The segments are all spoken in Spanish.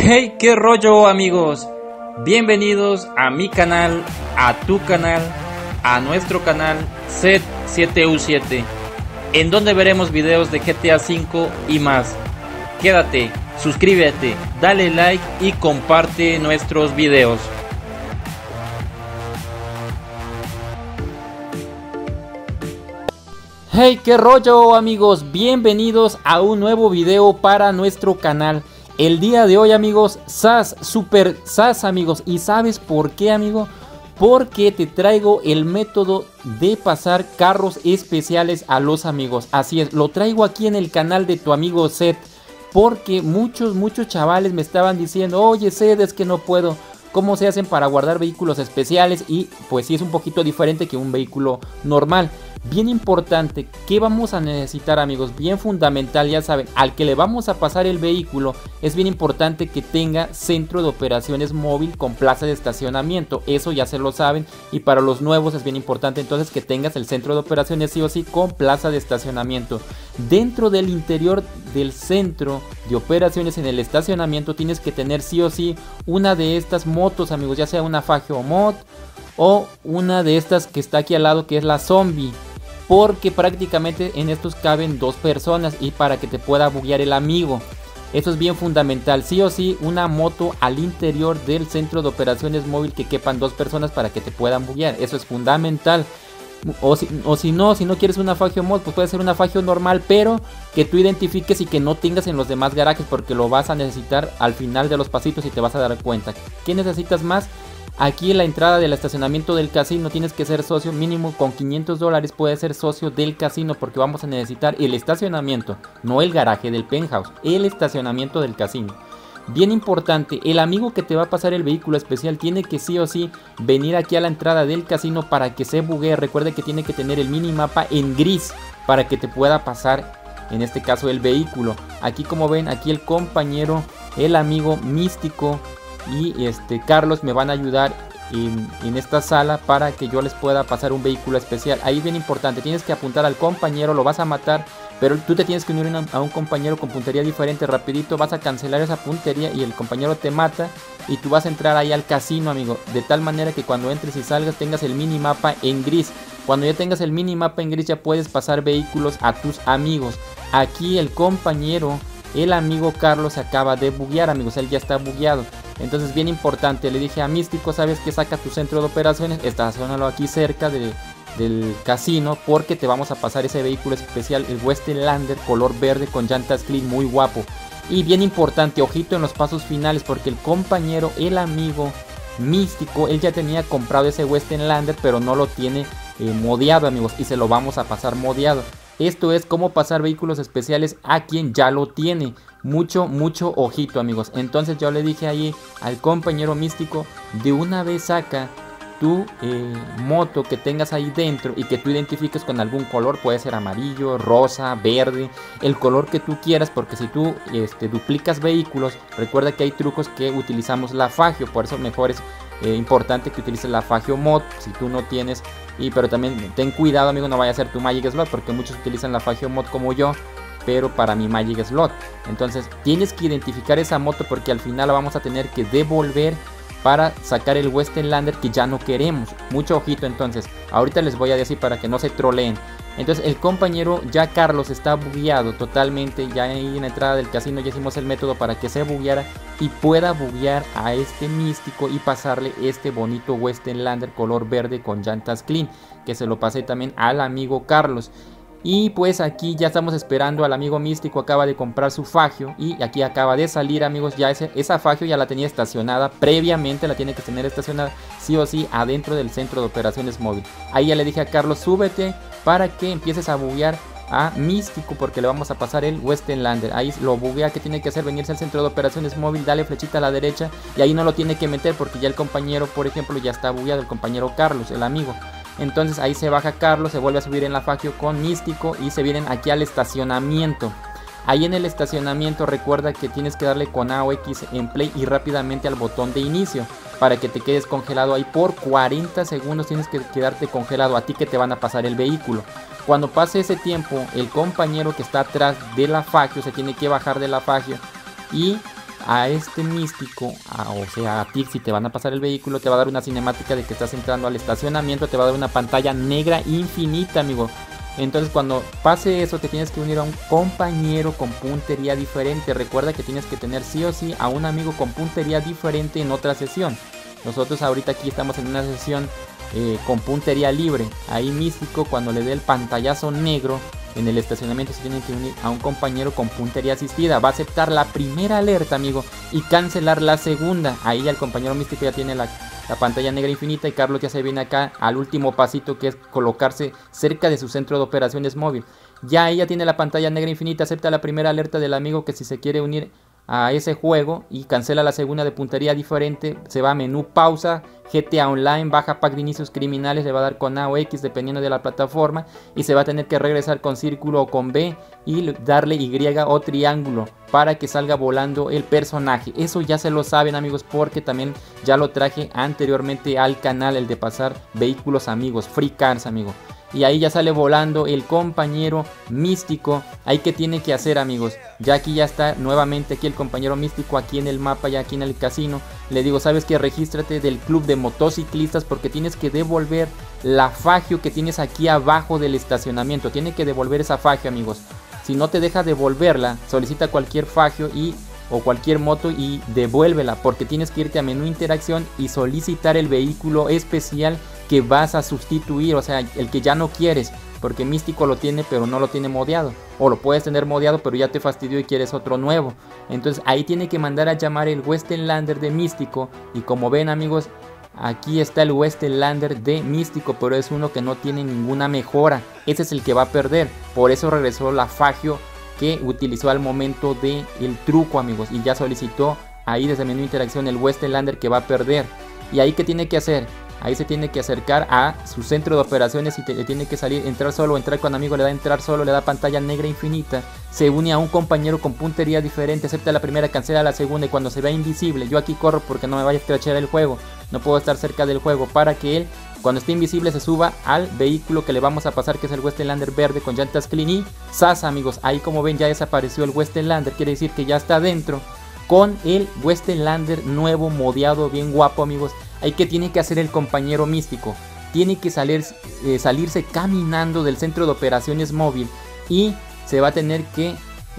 Hey, qué rollo amigos, bienvenidos a mi canal, a tu canal, a nuestro canal Set7U7, en donde veremos videos de GTA V y más. Quédate, suscríbete, dale like y comparte nuestros videos. Hey, qué rollo amigos, bienvenidos a un nuevo video para nuestro canal. El día de hoy amigos, SAS, Super SAS amigos. ¿Y sabes por qué amigo? Porque te traigo el método de pasar carros especiales a los amigos. Así es, lo traigo aquí en el canal de tu amigo Set. Porque muchos chavales me estaban diciendo: oye Set, es que no puedo. ¿Cómo se hacen para guardar vehículos especiales? Y pues sí es un poquito diferente que un vehículo normal. Bien importante, ¿qué vamos a necesitar amigos? Bien fundamental, ya saben, al que le vamos a pasar el vehículo es bien importante que tenga centro de operaciones móvil con plaza de estacionamiento. Eso ya se lo saben, y para los nuevos es bien importante entonces que tengas el centro de operaciones sí o sí con plaza de estacionamiento. Dentro del interior del centro de operaciones en el estacionamiento tienes que tener sí o sí una de estas motos amigos, ya sea una Fagio Mod o una de estas que está aquí al lado, que es la Zombie. Porque prácticamente en estos caben dos personas y para que te pueda buguear el amigo. Eso es bien fundamental. Sí o sí una moto al interior del centro de operaciones móvil que quepan dos personas para que te puedan buguear. Eso es fundamental. O si no quieres una Fagio Mod, pues puede ser una Fagio normal, pero que tú identifiques y que no tengas en los demás garajes, porque lo vas a necesitar al final de los pasitos y te vas a dar cuenta. ¿Qué necesitas más? Aquí en la entrada del estacionamiento del casino tienes que ser socio mínimo con $500. Puedes ser socio del casino porque vamos a necesitar el estacionamiento, no el garaje del penthouse, el estacionamiento del casino. Bien importante, el amigo que te va a pasar el vehículo especial tiene que sí o sí venir aquí a la entrada del casino para que se buguee. Recuerde que tiene que tener el minimapa en gris para que te pueda pasar en este caso el vehículo. Aquí como ven, aquí el compañero, el amigo Místico y Carlos me van a ayudar en esta sala para que yo les pueda pasar un vehículo especial. Ahí bien importante, tienes que apuntar al compañero, lo vas a matar, pero tú te tienes que unir a un compañero con puntería diferente. Rapidito vas a cancelar esa puntería y el compañero te mata y tú vas a entrar ahí al casino amigo, de tal manera que cuando entres y salgas tengas el minimapa en gris. Cuando ya tengas el minimapa en gris ya puedes pasar vehículos a tus amigos. Aquí el compañero, el amigo Carlos, se acaba de buguear amigos, él ya está bugueado. Entonces bien importante, le dije a Místico: sabes que saca tu centro de operaciones, estaciónalo aquí cerca del casino, porque te vamos a pasar ese vehículo especial, el Westlander color verde con llantas clean, muy guapo. Y bien importante, ojito en los pasos finales, porque el compañero, el amigo Místico, él ya tenía comprado ese Westlander, pero no lo tiene modeado amigos, y se lo vamos a pasar modeado. Esto es cómo pasar vehículos especiales a quien ya lo tiene. Mucho ojito amigos. Entonces yo le dije ahí al compañero Místico: de una vez saca tu moto que tengas ahí dentro y que tú identifiques con algún color. Puede ser amarillo, rosa, verde, el color que tú quieras, porque si tú duplicas vehículos, recuerda que hay trucos que utilizamos la Fagio. Por eso mejor es importante que utilices la Fagio Mod si tú no tienes. Pero también ten cuidado amigo, no vaya a ser tu Magic Slot, porque muchos utilizan la Fagio Mod como yo, pero para mi Magic Slot. Entonces tienes que identificar esa moto, porque al final la vamos a tener que devolver para sacar el Westlander que ya no queremos. Mucho ojito entonces. Ahorita les voy a decir para que no se troleen. Entonces el compañero ya Carlos está bugueado totalmente. Ya ahí en la entrada del casino ya hicimos el método para que se bugueara y pueda buguear a este Místico y pasarle este bonito Westlander color verde con llantas clean, que se lo pasé también al amigo Carlos. Y pues aquí ya estamos esperando al amigo Místico, acaba de comprar su Fagio y aquí acaba de salir amigos. Ya esa Fagio ya la tenía estacionada previamente, la tiene que tener estacionada sí o sí adentro del centro de operaciones móvil. Ahí ya le dije a Carlos: súbete para que empieces a buguear a Místico, porque le vamos a pasar el Westlander. Ahí lo buguea. Que tiene que hacer? Venirse al centro de operaciones móvil, dale flechita a la derecha y ahí no lo tiene que meter, porque ya el compañero, por ejemplo, ya está bugueado, el compañero Carlos, el amigo. Entonces ahí se baja Carlos, se vuelve a subir en la Fagio con Místico y se vienen aquí al estacionamiento. Ahí en el estacionamiento recuerda que tienes que darle con A o X en play y rápidamente al botón de inicio para que te quedes congelado ahí por 40 segundos. Tienes que quedarte congelado, a ti que te van a pasar el vehículo. Cuando pase ese tiempo, el compañero que está atrás de la Fagio se tiene que bajar de la Fagio y a este místico, o sea a ti, si te van a pasar el vehículo, te va a dar una cinemática de que estás entrando al estacionamiento, te va a dar una pantalla negra infinita, amigo. Entonces cuando pase eso te tienes que unir a un compañero con puntería diferente. Recuerda que tienes que tener sí o sí a un amigo con puntería diferente en otra sesión. Nosotros ahorita aquí estamos en una sesión con puntería libre. Ahí místico, cuando le dé el pantallazo negro en el estacionamiento, se tiene que unir a un compañero con puntería asistida. Va a aceptar la primera alerta, amigo, y cancelar la segunda. Ahí el compañero místico ya tiene la pantalla negra infinita y Carlos ya se viene acá al último pasito, que es colocarse cerca de su centro de operaciones móvil. Ya ella tiene la pantalla negra infinita, acepta la primera alerta del amigo que si se quiere unir a ese juego, y cancela la segunda de puntería diferente. Se va a menú pausa, GTA Online, baja pack de inicios criminales, le va a dar con A o X dependiendo de la plataforma, y se va a tener que regresar con círculo o con B y darle Y o triángulo para que salga volando el personaje. Eso ya se lo saben, amigos, porque también ya lo traje anteriormente al canal, el de pasar vehículos, amigos, free cars, amigo. Y ahí ya sale volando el compañero místico. Ahí que tiene que hacer, amigos. Ya aquí ya está nuevamente aquí el compañero místico, aquí en el mapa, ya aquí en el casino. Le digo, ¿sabes qué? Regístrate del club de motociclistas porque tienes que devolver la fagio que tienes aquí abajo del estacionamiento. Tiene que devolver esa fagio, amigos. Si no te deja devolverla, solicita cualquier fagio o cualquier moto y devuélvela, porque tienes que irte a menú interacción y solicitar el vehículo especial que vas a sustituir, o sea, el que ya no quieres, porque místico lo tiene pero no lo tiene modeado, o lo puedes tener modeado pero ya te fastidió y quieres otro nuevo. Entonces ahí tiene que mandar a llamar el Western Lander de místico, y como ven, amigos, aquí está el Western Lander de místico, pero es uno que no tiene ninguna mejora. Ese es el que va a perder, por eso regresó la fagio que utilizó al momento del truco, amigos, y ya solicitó ahí desde menú interacción el Western Lander que va a perder. Y ahí ¿qué tiene que hacer? Ahí se tiene que acercar a su centro de operaciones y le tiene que salir, entrar solo, entrar con amigo, le da entrar solo, le da pantalla negra infinita, se une a un compañero con puntería diferente, acepta la primera, cancela la segunda, y cuando se vea invisible, yo aquí corro porque no me vaya a escrachar el juego, no puedo estar cerca del juego, para que él, cuando esté invisible, se suba al vehículo que le vamos a pasar, que es el Western Lander verde con llantas clean. Y ¡zas, amigos! Ahí como ven ya desapareció el Western Lander, quiere decir que ya está dentro con el Western Lander nuevo, modeado, bien guapo, amigos. Ahí que tiene que hacer el compañero místico, tiene que salirse caminando del centro de operaciones móvil, y se va a tener que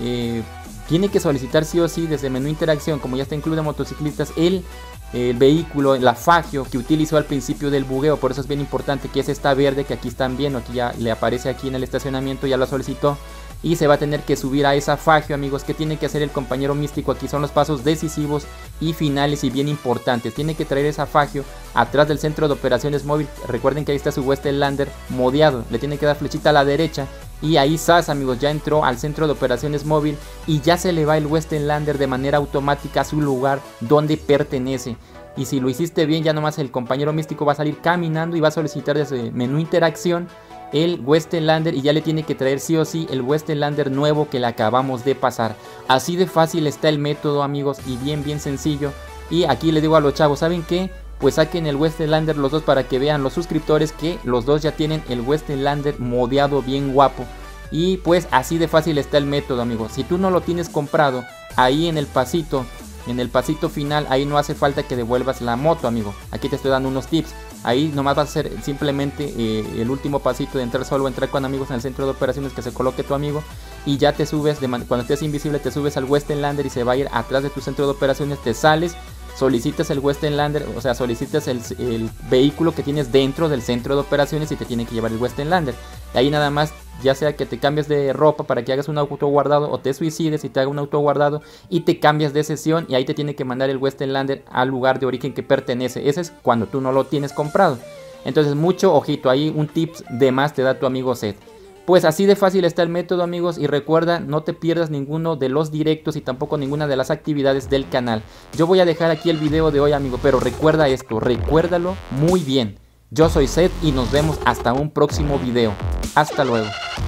tiene que solicitar sí o sí desde menú interacción, como ya está en club de motociclistas, el vehículo, la fagio que utilizó al principio del bugueo. Por eso es bien importante, que es esta verde que aquí están viendo, aquí ya le aparece aquí en el estacionamiento, ya la solicitó. Y se va a tener que subir a esa fagio, amigos. ¿Qué tiene que hacer el compañero místico? Aquí son los pasos decisivos y finales y bien importantes. Tiene que traer esa fagio atrás del centro de operaciones móvil. Recuerden que ahí está su Western Lander modeado. Le tiene que dar flechita a la derecha. Y ahí ¡zas, amigos! Ya entró al centro de operaciones móvil y ya se le va el Western Lander de manera automática a su lugar donde pertenece. Y si lo hiciste bien, ya nomás el compañero místico va a salir caminando y va a solicitar desde menú interacción el Western Lander, y ya le tiene que traer sí o sí el Western Lander nuevo que le acabamos de pasar. Así de fácil está el método, amigos, y bien sencillo. Y aquí le digo a los chavos, ¿saben qué? Pues saquen el Western Lander los dos para que vean los suscriptores que los dos ya tienen el Western Lander modeado bien guapo. Y pues así de fácil está el método, amigos. Si tú no lo tienes comprado, ahí en el pasito final, ahí no hace falta que devuelvas la moto, amigo. Aquí te estoy dando unos tips. Ahí nomás va a ser simplemente el último pasito de entrar solo, entrar con amigos en el centro de operaciones, que se coloque tu amigo, y ya te subes, cuando estés invisible te subes al Western Lander y se va a ir atrás de tu centro de operaciones, te sales, solicitas el Western Lander, o sea, solicitas el vehículo que tienes dentro del centro de operaciones y te tiene que llevar el Western Lander. Y ahí nada más, ya sea que te cambies de ropa para que hagas un auto guardado, o te suicides y te haga un auto guardado y te cambias de sesión, y ahí te tiene que mandar el Western Lander al lugar de origen que pertenece. Ese es cuando tú no lo tienes comprado. Entonces mucho ojito, ahí un tip de más te da tu amigo Seth. Pues así de fácil está el método, amigos, y recuerda, no te pierdas ninguno de los directos y tampoco ninguna de las actividades del canal. Yo voy a dejar aquí el video de hoy, amigo, pero recuerda esto, recuérdalo muy bien. Yo soy Seth y nos vemos hasta un próximo video. Hasta luego.